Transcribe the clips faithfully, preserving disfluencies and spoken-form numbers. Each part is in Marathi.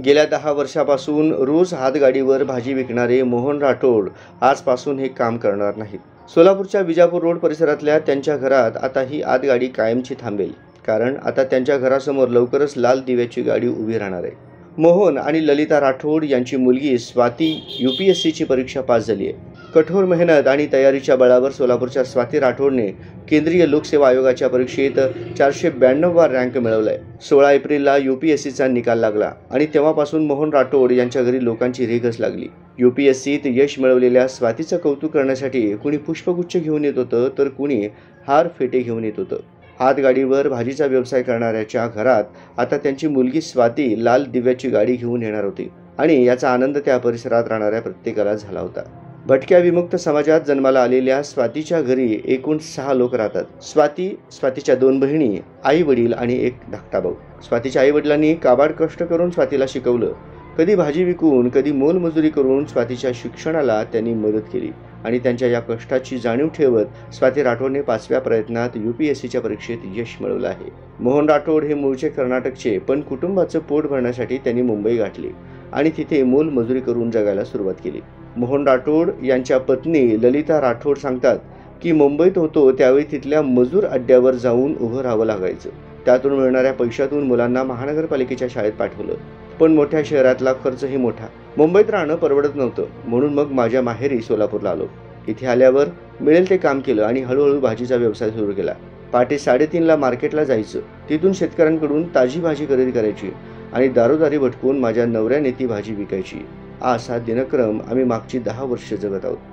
गेल्या दहा वर्षापासून रोज हातगाडीवर भाजी विकणारे मोहन राठोड आजपासून हे काम करणार नाहीत. सोलापूरच्या विजापूर रोड परिसरातल्या त्यांच्या घरात आता ही हातगाडी कायमची थांबेल, कारण आता त्यांच्या घरासमोर लवकरच लाल दिव्याची गाडी उभी राहणार आहे. मोहन आणि ललिता राठोड यांची मुलगी स्वाती यू पी एस सीची परीक्षा पास झाली आहे. कठोर मेहनत आणि तयारीच्या बळावर सोलापूरच्या स्वाती राठोडने केंद्रीय लोकसेवा आयोगाच्या परीक्षेत चारशे ब्याण्णववा रँक मिळवलाय. सोळा एप्रिलला यू पी एस सीचा निकाल लागला आणि तेव्हापासून मोहन राठोड यांच्या घरी लोकांची रेघच लागली. यू पी एस सीत यश मिळवलेल्या स्वातीचं कौतुक करण्यासाठी कुणी पुष्पगुच्छ घेऊन येत होतं, तर कुणी हार फेटे घेऊन येत होतं. हातगाडीवर भाजीचा व्यवसाय करणाऱ्याच्या घरात आता त्यांची मुलगी स्वाती लाल दिव्याची गाडी घेऊन येणार होती आणि याचा आनंद त्या परिसरात राहणाऱ्या प्रत्येकाला झाला होता. भटक्या विमुक्त समाजात जन्माला आलेल्या स्वातीच्या घरी एकूण सहा लोक राहतात. स्वाती, स्वातीच्या दोन बहिणी, आई वडील आणि एक धाकटा भाऊ. स्वातीच्या आई वडिलांनी काबाड कष्ट करून स्वातीला शिकवलं. कधी भाजी विकून, कधी मोलमजुरी करून स्वातीच्या शिक्षणाला त्यांनी मदत केली आणि त्यांच्या या कष्टाची जाणीव ठेवत स्वाती राठोडने पाचव्या प्रयत्नात यू पी एस सीच्या परीक्षेत यश मिळवलं आहे. मोहन राठोड हे मूळचे कर्नाटकचे, पण कुटुंबाचं पोट भरण्यासाठी त्यांनी मुंबई गाठली आणि तिथे मोलमजुरी करून जगायला सुरुवात केली. मोहन राठोड यांच्या पत्नी ललिता राठोड सांगतात की मुंबईत होतो त्यावेळी तिथल्या मजूर अड्ड्यावर जाऊन उभं राहावं लागायचं. त्यातून मिळणाऱ्या पैशातून मुलांना महानगरपालिकेच्या शाळेत पाठवलं, पण मोठ्या शहरातला खर्चही मोठा. मुंबईत राहणं परवडत नव्हतं, म्हणून मग माझ्या माहेरी सोलापूरला आलो. इथे आल्यावर मिळेल ते काम केलं आणि हळूहळू भाजीचा व्यवसाय सुरू केला. पहाटे साडेतीनला मार्केटला जायचं, तिथून शेतकऱ्यांकडून ताजी भाजी खरेदी करायची आणि दारोदारी भटकून माझ्या नवऱ्याने ती भाजी विकायची. असा दिनक्रम आम्ही मागची दहा वर्ष जगत आहोत.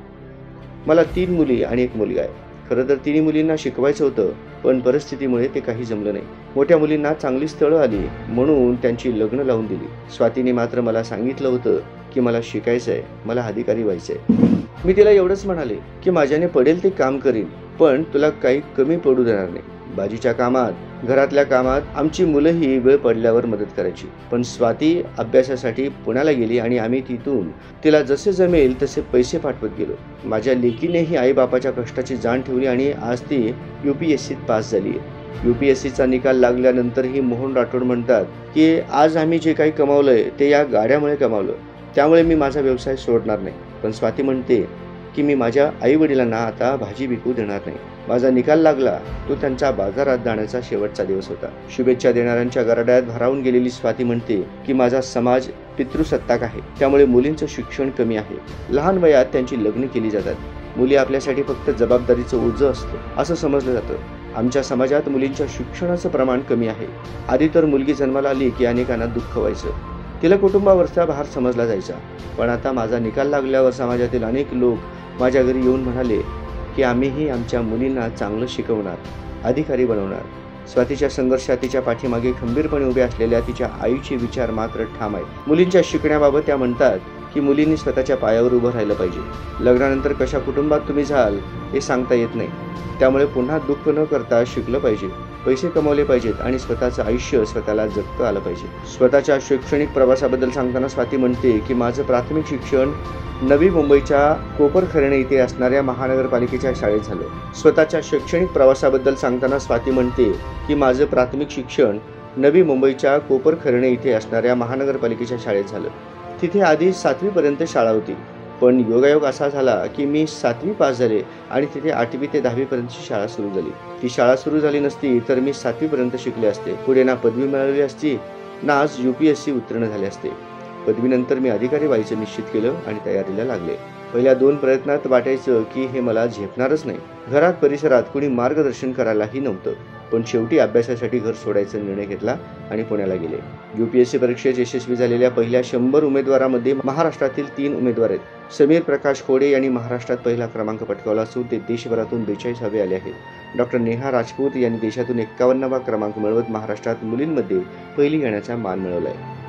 मला तीन मुली आणि एक मुलगा आहे. खरं तर तिन्ही मुलींना शिकवायचं होतं, पण परिस्थितीमुळे ते काही जमलं नाही. मोठ्या मुलींना चांगली स्थळं आली म्हणून त्यांची लग्न लावून दिली. स्वातीने मात्र मला सांगितलं होतं की मला शिकायचं आहे, मला अधिकारी व्हायचं आहे. मी तिला एवढंच म्हणाले की माझ्याने पडेल ते काम करीन, पण तुला काही कमी पडू देणार नाही. भाजीच्या कामात, घरातल्या कामात आमची मुलंही वेळ पडल्यावर मदत करायची. पण स्वाती अभ्यासासाठी पुण्याला गेली आणि आम्ही तिथून तिला जसे जमेल तसे पैसे पाठवत गेलो. माझ्या लेकीनेही आईबापाच्या कष्टाची जाण ठेवली आणि आज ती यू पी एस सीत पास झाली आहे. यू पी एस सीचा निकाल लागल्यानंतरही मोहन राठोड म्हणतात की आज आम्ही जे काही कमावलंय ते या गाड्यामुळे कमावलं, त्यामुळे मी माझा व्यवसाय सोडणार नाही. पण स्वाती म्हणते की मी माझ्या आई वडिलांना आता भाजी विकू देणार नाही. माझा निकाल लागला तो त्यांच्या बाजारात जाण्याचा शेवटचा दिवस होता. शुभेच्छा देणाऱ्यांच्या गराड्यात भारावून गेलेली स्वाती म्हणते की माझा समाज पितृसत्ताक आहे, त्यामुळे मुलींचं शिक्षण कमी आहे. लहान वयात त्यांची लग्न केली जातात. मुली आपल्यासाठी फक्त जबाबदारीचं ओझं असतं असं समजलं जातं. आमच्या समाजात मुलींच्या शिक्षणाचं प्रमाण कमी आहे. आधी तर मुलगी जन्माला आली की अनेकांना दुःख व्हायचं, तिला कुटुंबावरचा भार समजला जायचा. पण आता माझा निकाल लागल्यावर समाजातील अनेक लोक माझ्या घरी येऊन म्हणाले की आम्हीही आमच्या मुलींना चांगलं शिकवणार, अधिकारी बनवणार. स्वातीच्या संघर्षात तिच्या पाठीमागे खंबीरपणे उभे असलेल्या तिच्या आईचे विचार मात्र ठाम आहेत. मुलींच्या शिकण्याबाबत त्या म्हणतात की मुलींनी स्वतःच्या पायावर उभं राहिलं पाहिजे. लग्नानंतर कशा कुटुंबात तुम्ही जाल हे सांगता येत नाही, त्यामुळे पुन्हा दुःख न करता शिकलं पाहिजे, पैसे कमवले पाहिजेत आणि स्वतःचं आयुष्य स्वतःला जगता आलं पाहिजे. स्वतःच्या शैक्षणिक प्रवासाबद्दल सांगताना स्वाती म्हणते की माझं प्राथमिक शिक्षण नवी मुंबईच्या कोपरखैरणे इथे असणाऱ्या महानगरपालिकेच्या शाळेत झालं. स्वतःच्या शैक्षणिक प्रवासाबद्दल सांगताना स्वाती म्हणते की माझं प्राथमिक शिक्षण नवी मुंबईच्या कोपरखैरणे इथे असणाऱ्या महानगरपालिकेच्या शाळेत झालं. तिथे आधी सातवीपर्यंत शाळा होती, पण योगायोग असा झाला की मी सातवी पास झाले आणि तिथे आठवी ते दहावीपर्यंतची शाळा सुरू झाली. ती शाळा सुरू झाली नसती तर मी सातवीपर्यंत शिकले असते. पुढे ना पदवी मिळवली असती ना आज यू पी एस सी उत्तीर्ण झाले असते. पदवीनंतर मी अधिकारी व्हायचं निश्चित केलं आणि तयारीला लागले. पहिल्या दोन प्रयत्नात वाटायचं की हे मला झेपणारच नाही. घरात परिसरात कुणी मार्गदर्शन करायलाही नव्हतं. पण शेवटी अभ्यासासाठी घर सोडायचा निर्णय घेतला आणि पुण्याला गेले. यू पी एस सी परीक्षेत यशस्वी झालेल्या पहिल्या शंभर उमेदवारांमध्ये महाराष्ट्रातील तीन उमेदवार आहेत. समीर प्रकाश खोडे यांनी महाराष्ट्रात पहिला क्रमांक पटकावला असून ते देशभरातून बेचाळीसावे आले आहेत. डॉक्टर नेहा राजपूत यांनी देशातून एक्कावन्नावा क्रमांक मिळवत महाराष्ट्रात मुलींमध्ये पहिली येण्याचा मान मिळवला आहे.